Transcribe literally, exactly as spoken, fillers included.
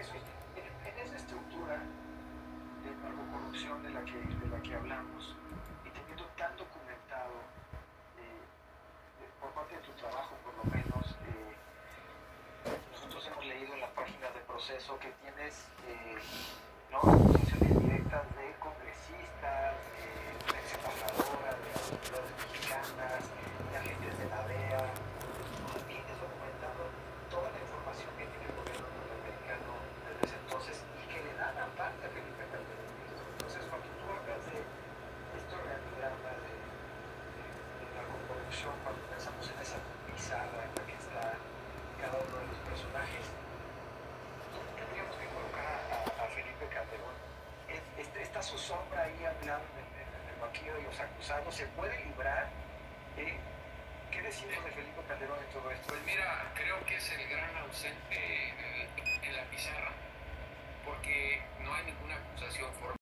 Jesús, en, en esa estructura de narcocorrupción de la que, de la que hablamos, y teniendo tan documentado, eh, de- por parte de tu trabajo por lo menos, eh, nosotros hemos leído en las páginas de proceso que tienes eh, ¿no? acusaciones directas de congresistas, de una ex embajadora, de autoridades mexicanas, de agentes de la D E A. Tú tienes documentado toda la información que tiene el gobierno norteamericano desde ese entonces y que le dan aparte a Felipe Calderón. Entonces, cuando tú hablas de estos organigramas de, de, de narcocorrupción, cuando pensamos en esa pizarra en la que está cada uno de los personajes, ¿dónde tendríamos que colocar a, a, a Felipe Calderón? Es- este- ¿Está su sombra ahí hablando en, en- en el banquillo de los acusados? ¿Se puede librar? ¿Eh? ¿Qué decimos de Felipe Calderón en todo esto? Pues mira, creo que es el gran ausente en, en la pizarra, porque no hay ninguna acusación formal.